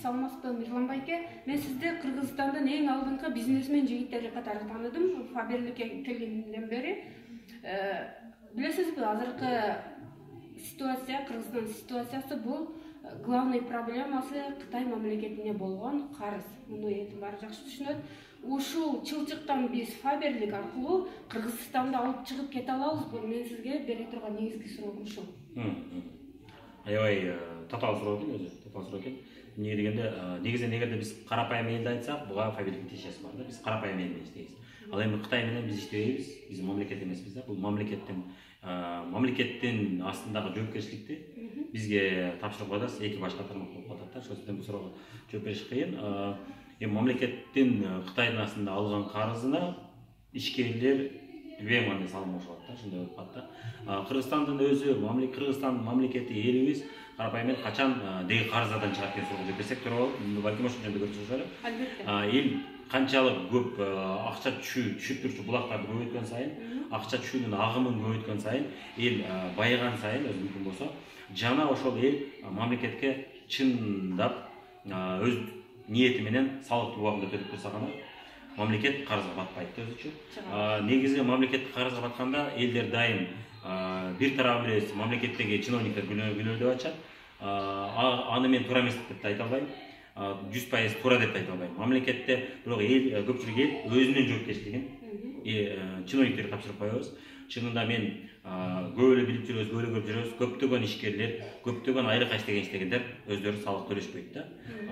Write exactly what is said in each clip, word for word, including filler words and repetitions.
саламатсызбы Мирлан байке? Мен сизди Кыргызстандан эң алдыңкы бизнесмен жигиттери катары тааныдым. Фаберликке келгенден бери. Билесизби, азыркы ситуация, Кыргызстан ситуациясы бул главный проблемасы Кытай мамлекетине болгон карыз. Муну элдин баары жакшы түшүнөт. Ушул чылчыктан биз Фаберлик аркылуу Кыргызстанды алып чыгып кете алабызбы? Мен сизге бере турган негизги суроом ушул. Аябай татаал суроо экен өзү, татаал суроо экен. Эмне дегенде, негизинен эгерде биз карапайым элди айтсак, буга Фаберликтин тиешеси бар да. Биз карапайым эл менен иштейбиз. Ал эми Кытай менен биз иштебейбиз. Биз мамлекет эмеспиз да. Бул мамлекеттин мамлекеттин астындагы жоопкерчиликти бизге тапшырып атат, эки башка тармак болуп атат да. Ошол үчүн бул суроого жооп бериш кыйын. Эми мамлекеттин Кытайдын астында алган карызына ишкерлер бем кандай салым кошулат да, ошондой болуп калат да. Кыргызстандын өзү, мамлекет Кыргызстан мамлекети элибиз карапайым эл качан деги карыздардан чыгат деген суроого жооп берсек туурабы? Балким ошол жөнүндө көрсөтүш керек. Албетте. Эл канчалык көп акча түшүп турчу булактарды көбөйткөн сайын, акча түшүүнүн агымын көбөйткөн сайын, эл байыган сайын өзү мүмкүн болсо, жана ошол эл мамлекетке чындап өз ниети менен салыктуу убагында төлөп турса гана мамлекет карызга батпайт өзүчө. Негизи мамлекет карызга батканда элдер дайым бир тарабы эле мамлекеттеги чиновниктер күнөөдөп ачат. Аны мен туура эмес деп айта албайм. жүз пайыз туура деп айта албайм. Мамлекетте бирок эл көпчүлүк эл өзүнүн жоопкерчилигин чиновниктерге тапшырып коебуз. Чынында мен көп эле билип жүрөбүз, көп эле көрүп жүрөбүз. Көптөгөн ишкерлер, көптөгөн айрык иштеген иштегендер өздөрү салык төлөшпөйт да.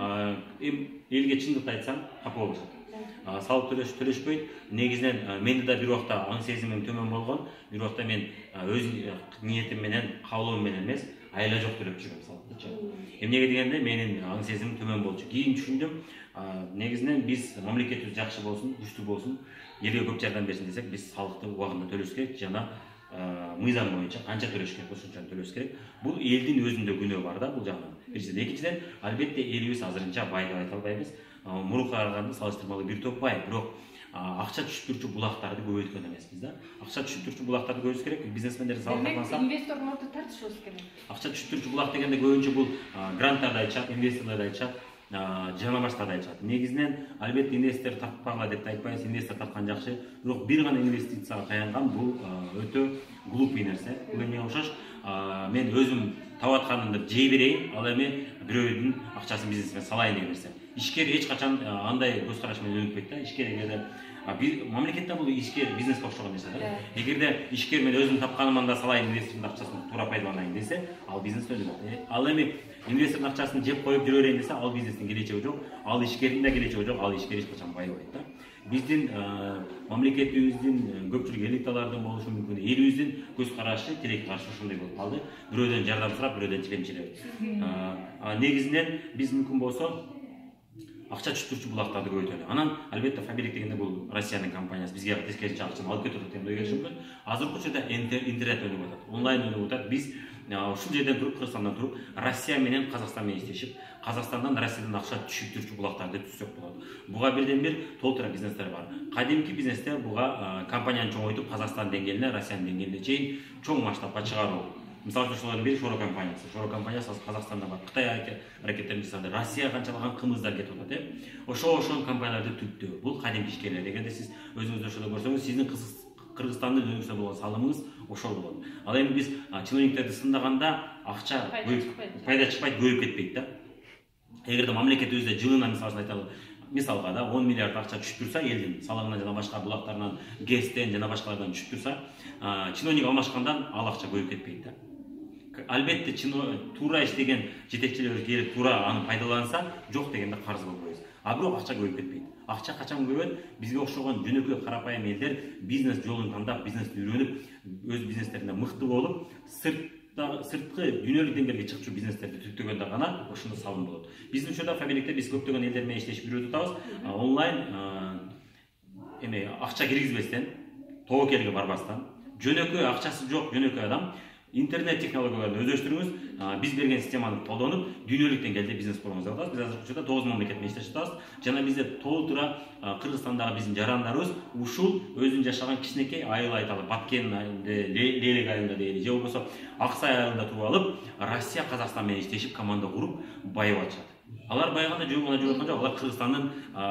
Элге чындыкты айтсам, капа болушат. Салык төлөш төлөшпөйт. Негизинен менде да бир убакта аң сезимим төмөн болгон. Бир убакта мен өз ниетим менен, каалоом менен эмес, айла жок төлөп жүрөм салыкты. Эмнеге дегенде менин аң сезимим төмөн болчу. Кийин түшүндүм, негизинен биз мамлекетибиз жакшы болсун, күчтүү болсун, элге көп жардам берсин десек, биз салыкты убагында төлөш керек жана мыйзам боюнча канча төлөш керек, ошончо төлөш керек. Бул элдин өзүндө күнөө бар да бул жагынан. Биринчиден, экинчиден, албетте элибиз азырынча бай деп айта албайбыз. Мурунку караганда салыштырмалуу бир топ бай, бирок акча түшүп турчу булактарды көбөйткөн эмеспиз да. Акча түшүп турчу булактарды көбөйтүш керек, бизнесмендерди салыктырмасак. Демек, инвесторлорду тартышыбыз керек. Акча түшүп турчу булак дегенде көбүнчө бул гранттарды айтышат, инвесторлорду айтышат, жана башкаларды айтышат. Негизинен албетте инвестор тартпагыла деп айтпайбыз, инвестор тарткан жакшы, бирок бир гана инвестицияга таянган бул өтө глупый нерсе. Бул эмнеге окшош? Мен өзүм таап атканымды жей берейин, ал эми бирөөдүн акчасын бизнесиме салайын деген нерсе. Ишкер эч качан андай көз караш менен өнүкпөйт да. Ишкер эгерде мамлекетте бул ишкер бизнеске окшогон нерсе да. Эгерде ишкер мен өзүм тапканымдан да салайын, инвестордун акчасын туура пайдаланайын десе, ал бизнес өнүгөт. Ал эми инвестордун акчасын жеп коюп жүрө берейин десе, ал бизнестин келечеги жок, ал ишкердин да келечеги жок, ал ишкер эч качан байыбайт да. Биздин мамлекетибиздин көпчүлүк элиталардын болушу мүмкүн, элибиздин көз карашы, тилекке каршы ошондой болуп калды. Бирөөдөн жардам сурап, бирөөдөн чилемчилеп. Негизинен биз мүмкүн болсо акча түшүп турчу булактарды көбөйтөлү. Анан албетте Фаберлик дегенде бул Россиянын компаниясы, бизге тескерисинче акчаны алып кетип атат деп ойлош мүмкүн. Азыркы учурда интернет өнүгүп атат, онлайн өнүгүп атат. Биз ушул жерден туруп, Кыргызстандан туруп, Россия менен Казакстан менен иштешип, Казакстандан Россиядан акча түшүп турчу булактарды түзсөк болот. Буга бирден бир толтура бизнестер бар. Кадимки бизнестер буга компанияны чоңойтуп, Казакстан деңгээлине, Россиянын деңгээлине чейин чоң масштабка чыгаруу. Мисалы үчүн ошолордун бири Шоро компаниясы. Шоро компаниясы Казакстанда бар. Кытай аракеттерин жасады. Россия канчалаган кымыздар кетип атат, э? Ошо ошол компанияларды түптү. Бул кадимки ишкерлер. Эгерде сиз өзүңүз ошондо көрсөңүз, сиздин Кыргызстандын өзүнө болгон салымыңыз ошол болот. Ал эми биз чиновниктерди сындаганда акча пайда чыкпайт, көбөйүп кетпейт да. Эгерде мамлекет өзү жылына мисалы айталы, мисалга да он миллиард акча түшүп турса, элдин салыгынан жана башка булактарынан, гэстен жана башкалардан түшүп турса, чиновник алмашкандан ал акча көбөйүп кетпейт да. Албетте туура иштеген жетекчилер келип туура аны пайдаланса, жок дегенде карыз болбойбуз. А бирок акча көбөйүп кетпейт. Акча качан көбөйөт? Бизге окшогон жөнөкөй карапайым элдер бизнес жолун тандап, бизнести үйрөнүп, өз бизнестеринде мыкты болуп, сырткы дүйнөлүк деңгээлге чыкчу бизнестерди түптөгөндө гана ошондо салым болот. Биздин учурда Фаберликте биз көптөгөн элдер менен иштешип жүрүп атабыз. Онлайн эме акча киргизбестен, тобокелге барбастан, жөнөкөй акчасы жок жөнөкөй адам интернет технологияларын өздөштүрүңүз, биз берген системаны колдонуп, дүйнөлүк деңгээлде бизнес курууңузга болот. Биз азыркы учурда тогуз мамлекет менен иштешип атабыз. Жана бизде толтура Кыргызстандагы биздин жарандарыбыз ушул өзүн жашаган кичинекей айыл айталы, Баткен, Лелек айылында дейли, же болбосо Аксай айылында туруп алып, Россия, Казакстан менен иштешип, команда куруп, байып атышат. Алар байганда жөн гана жүрөт жок, алар Кыргызстандын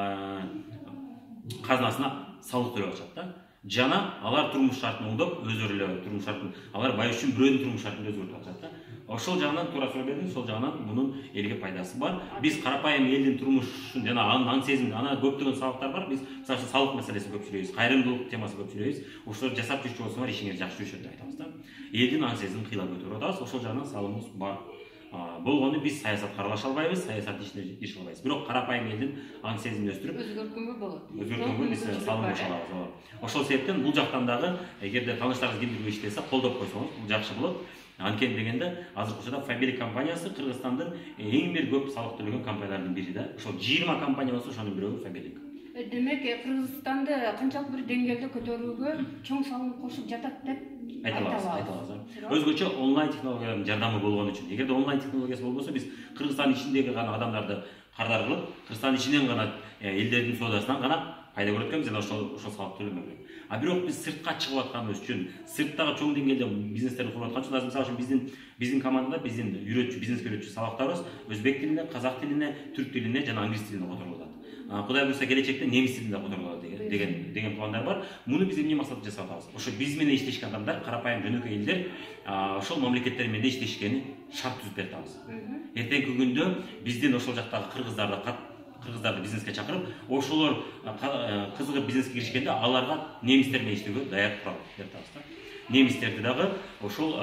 казынасына салык төлөп атышат да. Жана алар турмуш шартын оңдоп, өздөрү эле турмуш шартын, алар бай үчүн бирөөнүн турмуш шартын өзгөртүп атышат да. Ошол жагынан туура суроо бердим, сол жагынан мунун элге пайдасы бар. Биз карапайым элдин турмушун жана анын аң сезимин, ана көптөгөн сабактар бар. Биз мисалы салык маселесин көп сүйлөйбүз, кайрымдуулук темасын көп сүйлөйбүз. Ошолорду жасап жүрчү болсоңор ишиңер жакшы жүрүшөт деп айтабыз да. Элдин аң сезимин кыйлап көтөрүп атабыз. Ошол жагынан салымыбыз бар. Болгону биз саясатка аралаша албайбыз, саясат ишине кирише албайбыз. Бирок карапайым элдин аң сезимин өстүрүп, өзгөрткөнгө болот. Өзгөрткөнгө биз салым кошо алабыз. Ошол себептен бул жактан дагы эгерде тааныштарыңыз кимдир иштесе, колдоп койсоңуз, бул жакшы болот. Анткени дегенде азыркы учурда Фаберик компаниясы Кыргызстандын эң бир көп салык төлөгөн компаниялардын бири да. Ошол жыйырма компания болсо, ошонун бирөө Фаберик. Демек, Кыргызстанды канчалык бир деңгээлде көтөрүүгө чоң салым кошуп жатат деп айтабыз, айтабыз. Өзгөчө онлайн технологиялардын жардамы болгон үчүн. Эгерде онлайн технологиясы болбосо, биз Кыргызстан ичиндеги гана адамдарды кардар кылып, Кыргызстан ичинен гана элдердин соодасынан гана пайда көрөт экенбиз, жана ошол ошол салык төлөмөк. А бирок биз сыртка чыгып атканыбыз үчүн, сырттагы чоң деңгээлде бизнестерди куруп аткан үчүн, мисалы үчүн биздин биздин командада биздин үйрөтчү, бизнеске үйрөтчү сабактарыбыз өзбек тилине, казак тилине, түрк тилине жана англис тилине которулуп атат. Кудай буйрса келечекте немис тилинде которулат деген деген деген пландар бар. Муну биз эмне максатта жасап атабыз? Ошо биз менен иштешкен адамдар, карапайым жөнөкөй элдер ошол мамлекеттер менен иштешкени шарт түзүп берип атабыз. Эртеңки күндө биздин ошол жактагы кыргыздарды кыргыздарды бизнеске чакырып, ошолор кызыгып бизнеске киришкенде аларга немистер менен иштөөгө даяр курал берип атабыз да. Немистерди дагы ошол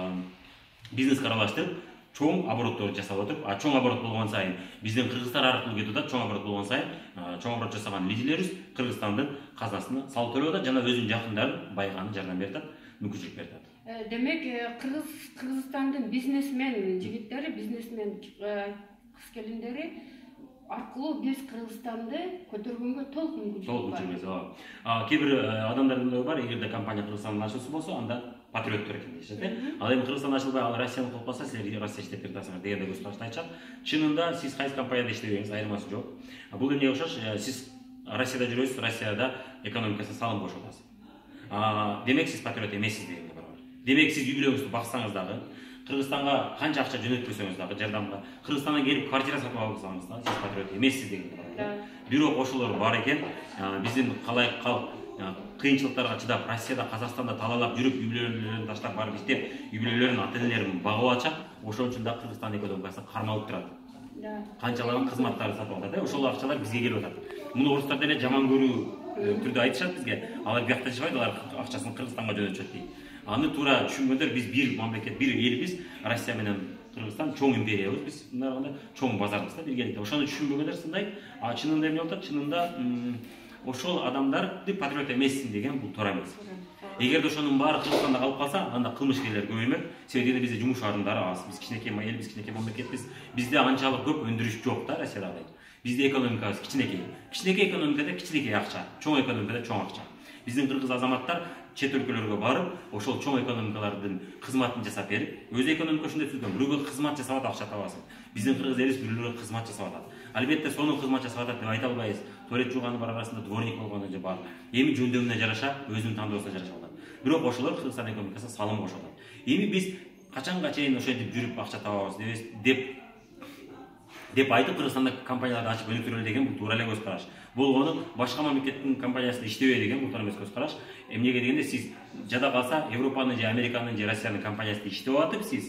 бизнеске аралаштырып, чоң оборотторду жасап отуруп, а чоң оборот болгон сайын биздин кыргыздар аркылуу кетип атат, чоң оборот болгон сайын чоң оборот жасаган лидерлерибиз Кыргызстандын казынасына салык төлөп атат жана өзүнүн жакындарын байганы жардам берип атат, мүмкүнчүлүк берип атат. Демек, Кыргыз Кыргызстандын бизнесмен жигиттери, бизнесмен кыз келиндери аркылуу биз Кыргызстанды көтөргөнгө толук мүмкүнчүлүк бар. Толук мүмкүнчүлүк бар. Кээ бир адамдардын ою бар, эгерде компания Кыргызстанда ачылса болсо, анда патриоттор экен дешет. Ал эми Кыргызстанда ачылбай, ал Россияны кылып калса, силер Россия иштеп бересиңер дегенде көз карашты айтышат. Чынында сиз кайсы компанияда иштебеңиз, айырмасы жок. Бул эмнеге окшош? Сиз Россияда жүрөсүз, Россияда экономикасына салым кошуп атасыз. Демек сиз патриот эмессиз дегенге барабар. Демек сиз үй бүлөңүздү баксаңыз дагы, Кыргызстанга канча акча жөнөтпөсөңүз дагы жардамга, Кыргызстандан келип квартира сатып алсаңыз дагы сиз патриот эмессиз дегенге барабар. Бирок ошолор бар экен, биздин калайык калк кыйынчылыктарга чыдап, Россияда, Казакстанда талаалап жүрүп, үй бүлөлөрүн таштап барып иштеп, үй бүлөлөрүнүн ата-энелерин багып атышат, ошон үчүн да Кыргызстан экономикасы кармалып турат. Канчалаган кызматтарды сатып алат, ошол акчалар бизге келип атат. Муну орустар деле жаман көрүү түрдө айтышат бизге. Алар биякта жашабайт, алар акчасын Кыргызстанга жөнөтүшөт дейт. Аны туура түшүнгөндөр, биз бир мамлекет, бир элбиз, Россия менен Кыргызстан чоң империябыз, биз мындай кандай чоң базарбыз да биргеликте. Ошону түшүнбөгөндөр сындай, а чынында эмне болуп атат? Чынында ошол адамдарды патриот эмессиң деген бул туура эмес. Эгерде ошонун баары Кыргызстанда калып калса, анда кылмышкерлер көбөймөк. Себеби бизде жумуш орундары аз, биз кичинекей эл, биз кичинекей мамлекетпиз. Бизде анчалык көп өндүрүш жок да Россиядагы. Бизде экономикабыз кичинекей. Кичинекей экономикада кичинекей акча, чоң экономикада чоң акча. Биздин кыргыз азаматтар чет өлкөлөргө барып, ошол чоң экономикалардын кызматын жасап берип, өз экономика ушундай түзгөн, бирөөгө кызмат жасап атат, акча табасың. Биздин кыргыз элибиз бирөөлөргө кызмат жасап атат. Албетте сонун кызмат жасап атат деп айта албайбыз. Туалет жууганы бар арасында дворник болгону же бар. Эми жөндөмүнө жараша, өзүнүн тандоосуна жараша алат. Бирок ошолор Кыргызстан экономикасына салым кошуп атат. Эми биз качанга чейин ошентип жүрүп акча табабыз деп деп айтып Кыргызстанда компанияларды ачып өнүктүрөлү деген бул туура эле көз караш. Болгону башка мамлекеттин компаниясында иштебей деген бул туура эмес көз караш. Эмнеге дегенде сиз жада калса Европанын же Американын же Россиянын компаниясында иштеп атып сиз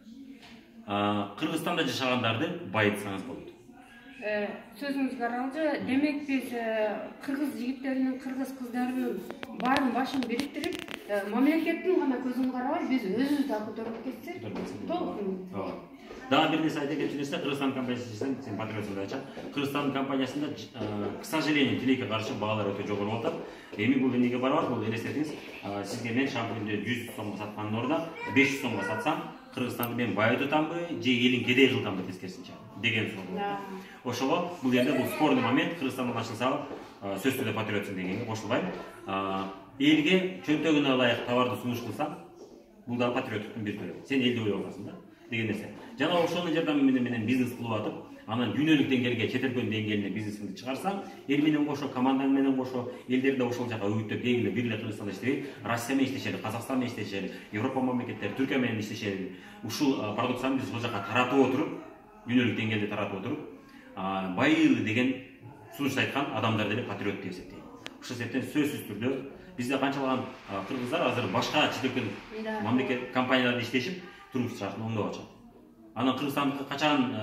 Кыргызстанда жашагандарды байытсаңыз болот. Сөзүңүзгө аралжы, демек биз кыргыз жигиттеринин, кыргыз кыздарынын баарын башын бириктирип, мамлекеттин гана көзүн карабай, биз өзүбүз да көтөрүп кетсек, толук. Дагы бир нерсе айта кетчү нерсе, Кыргызстан компаниясы десем, сен патриотсуң деп айтчам. Кыргызстан компаниясында, к сожалению, тилекке каршы баалар өтө жогору болуп атат. Эми бул эмнеге барабар? Бул элестетиңиз, сизге мен шампуньду жүз сомго саткандын ордуна беш жүз сомго сатсам, Кыргызстанды мен бай өтөтамбы, же элин кедей кылтамбы тескерисинче деген суроо болот. Ошого бул жерде бул спорный момент, Кыргызстандан ачылса, сөзсүз түрдө патриотсуң дегенге кошулбайм. Элге чөнтөгүнө ылайык товарды сунуш кылсаң, бул да патриоттуктун бир түрү. Сен элди ойлоп атасың да деген нерсе. Жана ошонун жардамы менен бизнес кылып атып, анан дүйнөлүк деңгээлге, чет өлкөнүн деңгээлине бизнесиңди чыгарсаң, эл менен кошо, командаң менен кошо, элдерди ошол жака үгүттөп, келгиле бир эле Кыргызстанда иштебей, Россия менен иштешели, Казакстан менен иштешели, Европа мамлекеттери, Түркия менен иштешели, ушул продукцияны биз ошол жака таратып отуруп, дүйнөлүк деңгээлде таратып отуруп, байыры деген сунушту айткан адамдар деле патриот деп эсептейм. Ошол себептен сөзсүз түрдө бизде канчалаган кыргыздар азыр башка чет элден мамлекет компанияларда иштешип турмуш шартын оңдоп атышат. Анан Кыргызстандыкы качан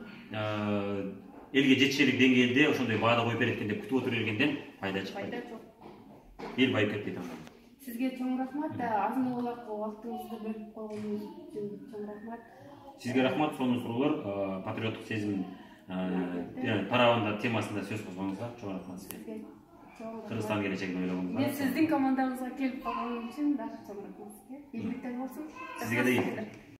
элге жетишерлик деңгээлде ошондой баада коюп берет экен деп күтүп отура бергенден пайда чыкпайт. Пайда жок. Эл байып кетпейт андан. Сизге чоң рахмат. Азын аулак убактыңызды бөлүп койгонуңуз үчүн чоң рахмат. Сизге рахмат. Сонун суроолор, патриоттук сезим тарабында темасында сөз козгонуңузга чоң рахмат сизге. Кыргызстан келечегин ойлогонуңузга. Мен сиздин командаңызга келип калганым үчүн дагы чоң рахмат сизге. Ийгиликтер болсун. Сизге да ийгиликтер.